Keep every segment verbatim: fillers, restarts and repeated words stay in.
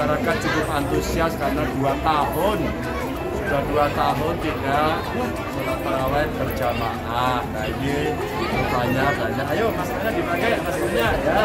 masyarakat cukup antusias karena dua tahun sudah dua tahun tidak sholat tarawih berjamaah. Nah ini rupanya banyak. Ayo maskernya dipakai, maskernya ya.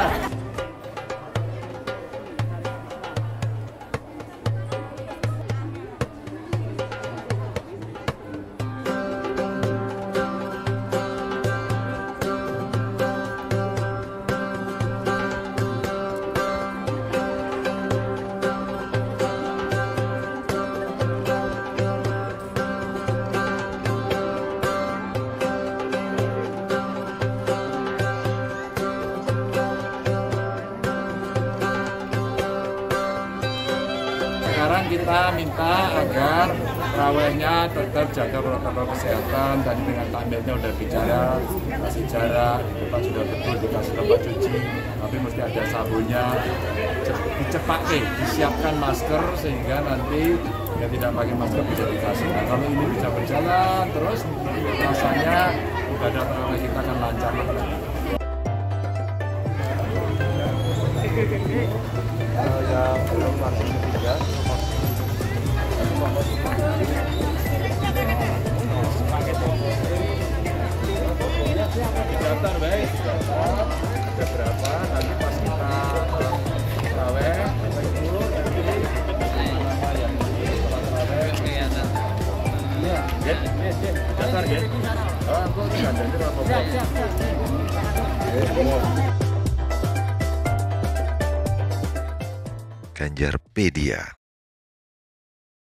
Sekarang kita minta agar tarawihnya tetap jaga protokol kesehatan. Tadi dengan takmirnya udah bicara, kasih jarak, tempat sudah betul, dikasih tempat cuci, tapi mesti ada sabunnya, dicepake, disiapkan masker sehingga nanti yang tidak pakai masker bisa dikasih. Nah, kalau ini bisa berjalan terus, rasanya ibadah tarawih kita akan lancar. Yang belum vaksin ketiga, daftar baik, daftar ada berapa, nanti pas kita tarawih, Bapak Ibu, nama yang tarawih, iya, get, get, get, daftar get, oh aku tidak ada itu apa Ganjarpedia.